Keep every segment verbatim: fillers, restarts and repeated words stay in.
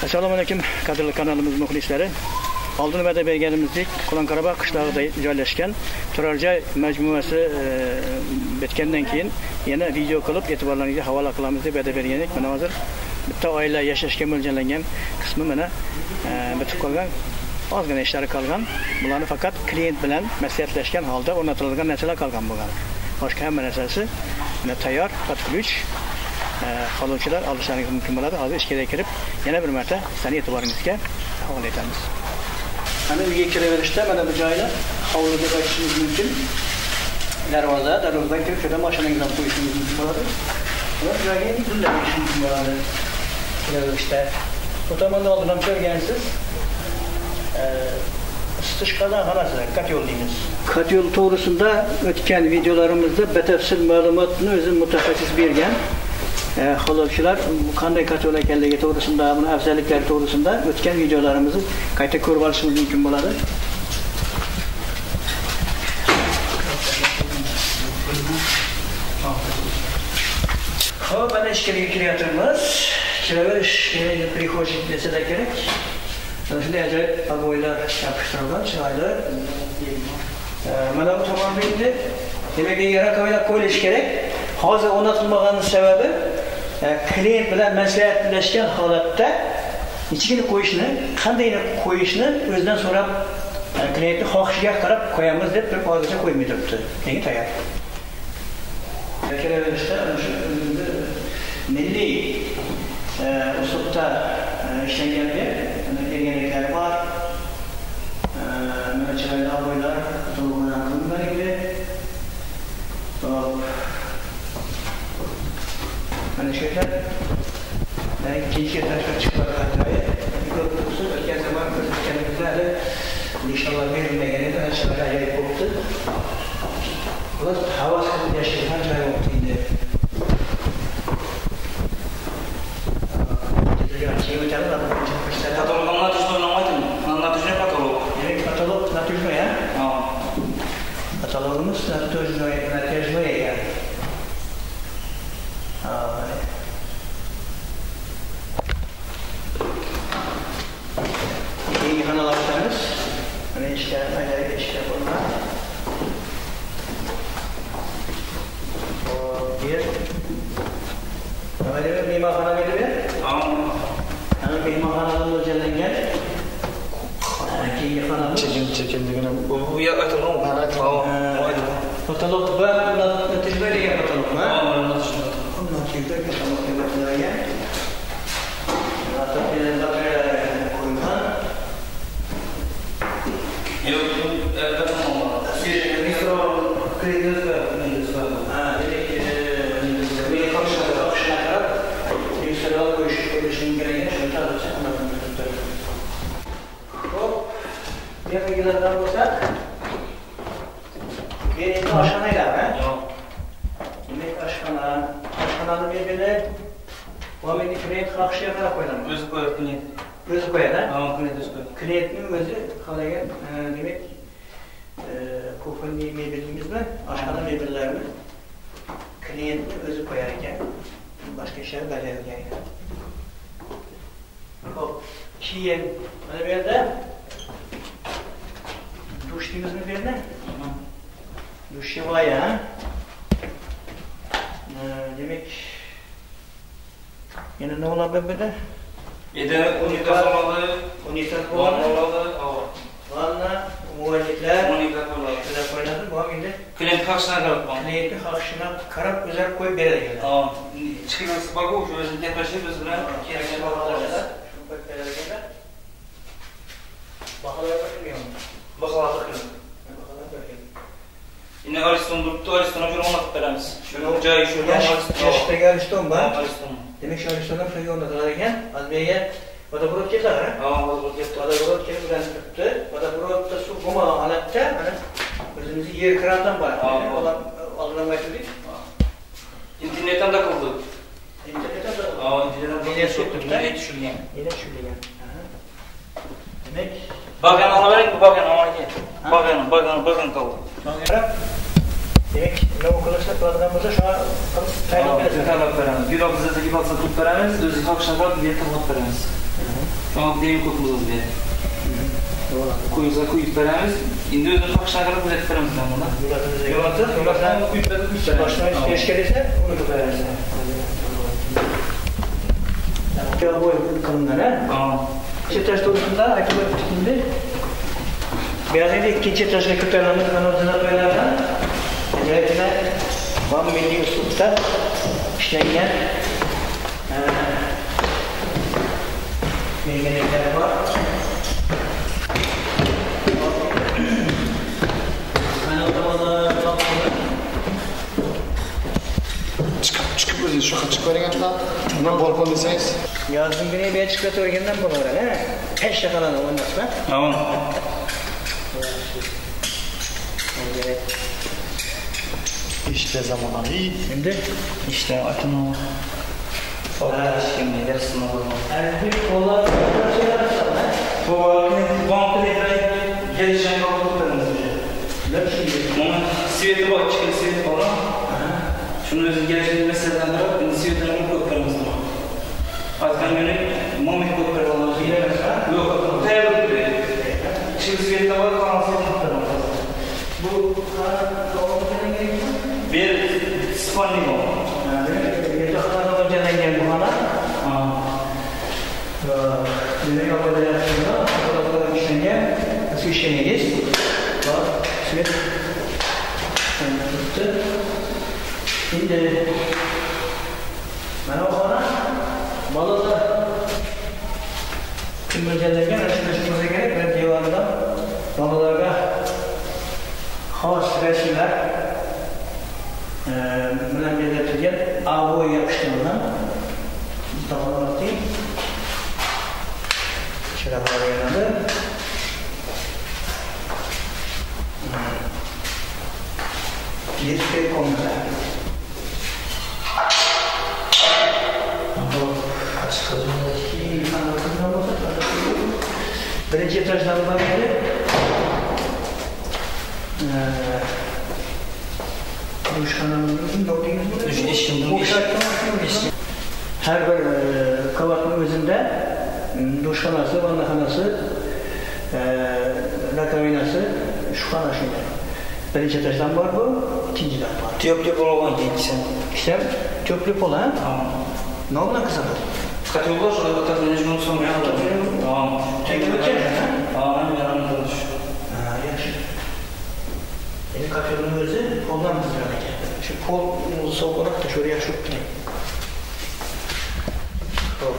Assalomu alaykum qadrli kanalimiz muxlislari. Oldin va'da berganimizdek Qo'lanqarabaq qishlog'ida joylashgan turar joy majmuasi bitgandan keyin yana video qilib e'tiborlaringizga havola qilamiz deb va'da bergandik. Mana hozir bitta oila yashashga mo'ljallangan qismi mana bitib qolgan. Ozgina ishlari qolgan. Bularni faqat klient bilan maslahatlashgan holda o'rnatilgan narsalar qolgan bo'lgan. Boshqa hamma narsasi mana tayyor, под ключ. Qoluvchilar olishlaringiz mumkin bo'ladi. Hozir ichkariga kirib, yana bir marta sizlarning e'tiboringizga havola etamiz. Mana uyga kiraverishda mana bu joyni hovli deb aytishimiz mumkin. Darvoza, darvozadan kirib shunda mashinangizni olib qo'yishingiz mumkin bo'ladi. Va joyga yurishimiz mumkin bo'ladi. Kiraverishda bu tomonda oldin ko'rgansiz. Isitish qozonxonasi, kotyol deymiz. Kotyol to'g'risida o'tgan videolarimizda batafsil ma'lumotni o'zi mutaxassis bergan. Xo'lovchilar qanday kotyol ekanligi to'g'risida, buni afzalliklari to'g'risida o'tgan videolarimizni qayta ko'rib olishingiz mumkin bo'ladi. Xo'p, mana ichkariga kiryapmiz. Kiraverish prixojnik desada kerak. Shunday ajoyib ob'oylar yopishtirilgan, chiroyli. Mana bu tomonda endi demak, yana qo'ylab qo'yish kerak. Hozir o'rnatilmaganining sababi klient bilan maslahatlashgan holatda ichini qo'yishni, qandayni qo'yishni o'zidan so'rab, kliyentning xohishiga qarab qo'yamiz deb turib hozircha qo'ymay turibdi. Menga tayyor. Kiraverishda o'sha milliy uslubda ishlanganligi, erganliklari bor. Mana chiroyli ob'oylar, to'g'ridan qilinganligi. Mana shu yerda ikkinchi tarafga chiqib qolgan ko'p tursa o'tgan zaman ko'rsatganimizda nishonlar berilmagan edi, ana shunaqa ajoyib bo'libdi. Ular havas qilib yashaydigan joy bo'libdi endi. Katalogdan natijani olmaydimi? Natijani katalog. Demek katalog natijani ya? Ha. Katalogimiz natijani natijani ekan. Keyingi xonalarimiz mana ishga ajoyib ishga bo'lgan. Hop, yer. Nima deydi? Mehmonxona deydi? Ha. Ana mehmonxonada mo'ljallangan. Keyingi xonamiz. Chekin chekinligini bu yer aytilgan. Ha, aytilgan. Katalog va natijali degan katalogmi? Ha, natijali. Bundan keyingi katalog deb atalgan. Natijali qo'yilgan. Yo'q, katalog. Mikro kreditga minuslar. Ha, demak, men qo'shimcha qo'shimcha qilib, minuslar qo'yish qo'yishim kerak, shuni ta'rifchi anadan turibdi. Xo'p, yerdagilardan bo'lsa, keyin oshxonalar, ha? Yo'q. Demak, oshxona, oshxonani mebeli va meni klient xohishiga qarab qo'yiladi. O'zi qo'yib klient. O'zi qo'yadi, ha? Ha, klient o'zi qo'yadi. Kliyentning o'zi xohlagan, demak, kuxonniy mebelingizni, oshxona mebellarini kliyentning o'zi qo'yar ekan. Boshqa ishlar bajarilgan ekan. Xo'p, keyin mana bu yerda dush deymizmi bu yerda? Dushevaya. Demak, yana nima bo'ladi bu yerda? Endi unitar bo'ladi, unitar bo'ladi. Vanna, muayliklar, unitar bo'ladi. Shular qo'yiladi. Bu endi Klient xohishiga qarab qo'yadi. kliyentning xohishiga qarab o'zar qo'yib beradi ekan. Ha, chiqib bago shu o'zi gaplashib biz bilan kerakli baholarni shuni qo'yib berar ekanlar. Baholar qilgan. baholar qilib. Baholar qilgan. Endi Ariston turibdi, Aristonga shuni o'rnatib beramiz. Shuni joyi shu Yashdagi Ariston bor. Ariston. Demak, shu Aristonlar shunga o'rnatiladi ekan. Azbiyaga vodoprod keladi, ha? Ha, vodoprod keldi. Vodoprod kelib bilan turibdi. Vodoprodda suv g'uma holatda mana o'zimizning yer krandan bor. Oldindan aytdik. Internetdan da qildi. Internetdan da. Ha, internetdan Internetdan tushirgan. Yana tushirgan. Demak, Bagan olaverik, bagan olaverik. Bagan, bagan, bagan qildi. Demak, nima qilishni qiladigan bo'lsa, shuna qilib tayyorlab berasiz. Tayyorlab beramiz. Biro bizga gibotsa qilib beramiz, o'zingiz xohishingiz bilan yerda qilib beramiz. Tamam, demin kokmuzuz diye. Kuyuza kuyup veremiz. Şimdi özünü takışına kadar uzatıp veremiz ben buna. Yolatır, yolatır. Kuyup verip kuyup veremiz. Başına geç gelirse onu da veririz. Ya bu kalınlar ha? Tamam. İkinci taş doğrusunda akıllı şimdi Beyazı'da ikinci taşla kurtarılanın kanalına koyarlardan acayipine Van Milli Uslup'ta işlengen bilgelikler var. Ben o zaman Çıkıp çıkıp özünüz şu açık verin hatta. Bundan balkon deseniz. yazdım güneye bir çıkart örgenden bunu var ha. Peş yakalanı olmazsa. Tamam. İşte zaman iyi. Şimdi İşte atın o. Fakat şimdi dersin olur mu? erkek kollar şeyler sana. Bu bankın ekranı gelişen kalkıplarımız diyor. Ne şimdi? Onun siveti bak, çıkın siveti falan. Şunu özün gelişen meseleden de var, şimdi sivetlerin kalkıplarımız var. Azkan günü mumik kalkıplarımız var. Bilemez ha? Yok, teyarlık bile. Şimdi siveti var, kanansal kalkıplarımız var. Bu kavramların gerekiyor. Bir spanning o. Yani yataklarına da gelen bu bana. Bizim yolda yaptığında fotoğraflara işlenge nasıl işleneceğiz? Bak, svet tuttu. Şimdi bana o bana balıklar kırmızılarken açılışımıza gerek ve divarda balıklara has resimler bilen belirtilgen avo yapıştırılan Mustafa'dan atayım. Çırakları yanadı. Yetki konuda. Birinci etajdan bana gelip duş kanalımızın doktorumuzun Duş eşkimden bu şarttan her bir kavatın özünde duş kanası, vanda kanası, rakavinası, şu kana şimdi. Birinci etajdan var bu, ikinciden var. Tiyop tiyop olan değil sen. İşte tüplü olan, Tamam. ne oldu lan kısadı? Katı yollar şurada bakalım önce bunu sonra yapalım. Tamam. Çekil bakayım. Tamam, yanımda konuş. Ha, yaxşı. Benim kapyolun özü koldan mızrağı ekan. Şu kol soğuk olarak da şöyle yaxşı tutmayın. Hop.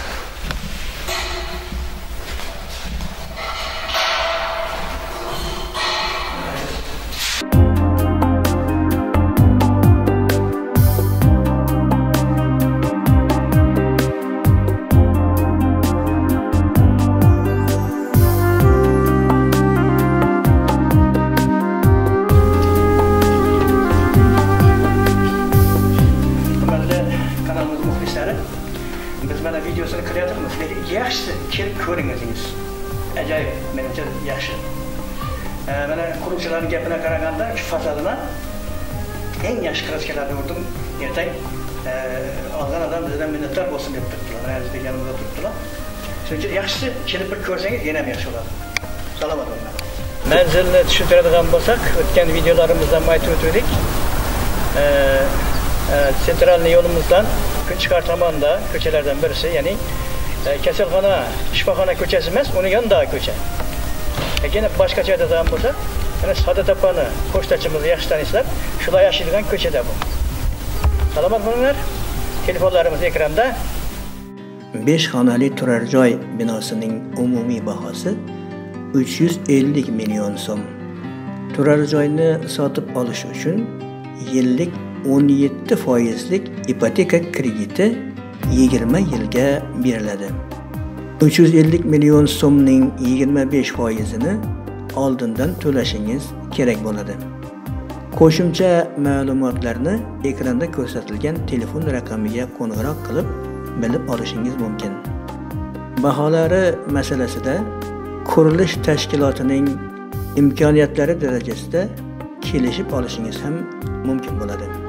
Biz bana videosunu kırıyordunuz. Yaxşı kelip ko'ringiz. Acayip, menimce yaxşı. Ee, bana kuruvchilarning gapine qaraganda şu fasadına en yaxshi kraskalarni urdim. Ertang e, olgan odam bizdan minnatdor bo'lsin deb turibdilar. Aziz bek yanimizda turibdilar. Shuning uchun yaxshisi kelib bir ko'rsangiz yana ham yaxshi bo'ladi. Salomat bo'linglar. Manzilni tushuntiradigan bo'lsak, o'tgan videolarimizdan aytib o'tdik. Ee, e, sentralniy yo'limizdan Künçükar tomonda ko'chalardan birisi, ya'ni e, kasalxona, shifoxona ko'chasi emas, uning yonidagi ko'cha. Yana boshqacha aytadigan bo'lsak, mana Sadatapani pochtachimizni yaxshi taniysizlar, shular yashaydigan ko'chada bu. Salomat bo'linglar. Telefonlarimiz ekranda. besh xonali turar joy binosining umumiy bahosi uch yuz ellik million so'm. Turar joyni sotib olish uchun yillik o'n yetti foizlik ipoteka krediti yigirma yilga beriladi. uch yuz ellik million so'mning yigirma besh foizini oldindan to'lashingiz kerak bo'ladi. Qo'shimcha ma'lumotlarni ekranda ko'rsatilgan telefon raqamiga qo'ng'iroq qilib bilib olishingiz mumkin. Baholari masalasida qurilish tashkilotining imkoniyatlari darajasida kelishib olishingiz ham mumkin bo'ladi.